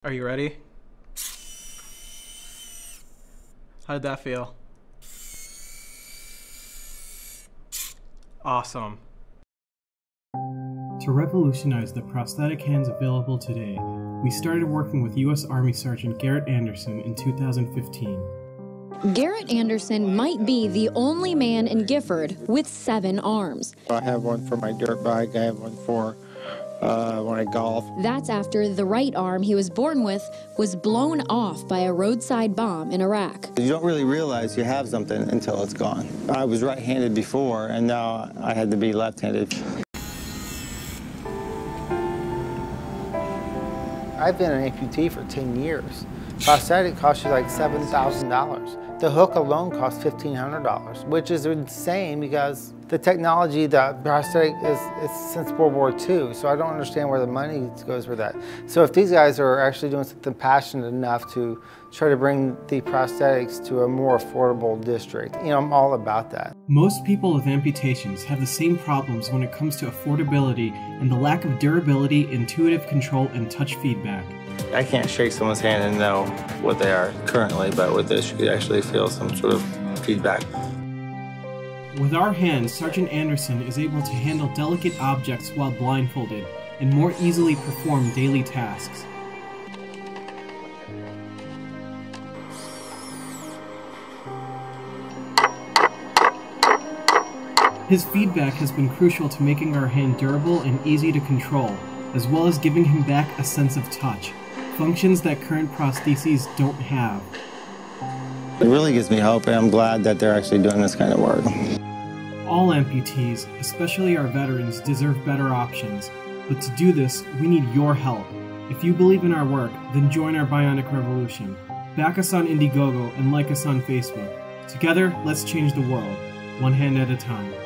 Are you ready? How did that feel? Awesome. To revolutionize the prosthetic hands available today, we started working with U.S. Army Sgt. Garrett Anderson in 2015. Garrett Anderson might be the only man in Gifford with 7 arms. I have one for my dirt bike, I have one for when I golf. That's after the right arm he was born with was blown off by a roadside bomb in Iraq. You don't really realize you have something until it's gone. I was right-handed before, and now I had to be left-handed. I've been an amputee for 10 years. Prosthetic costs you like $7,000. The hook alone costs $1,500, which is insane because the technology, the prosthetic is since World War II, so I don't understand where the money goes for that. So if these guys are actually doing something passionate enough to try to bring the prosthetics to a more affordable district, you know, I'm all about that. Most people with amputations have the same problems when it comes to affordability and the lack of durability, intuitive control, and touch feedback. I can't shake someone's hand and know what they are currently, but with this you could actually feel some sort of feedback. With our hands, Sergeant Anderson is able to handle delicate objects while blindfolded and more easily perform daily tasks. His feedback has been crucial to making our hand durable and easy to control, as well as giving him back a sense of touch, functions that current prostheses don't have. It really gives me hope, and I'm glad that they're actually doing this kind of work. All amputees, especially our veterans, deserve better options, but to do this, we need your help. If you believe in our work, then join our bionic revolution. Back us on Indiegogo and like us on Facebook. Together, let's change the world, one hand at a time.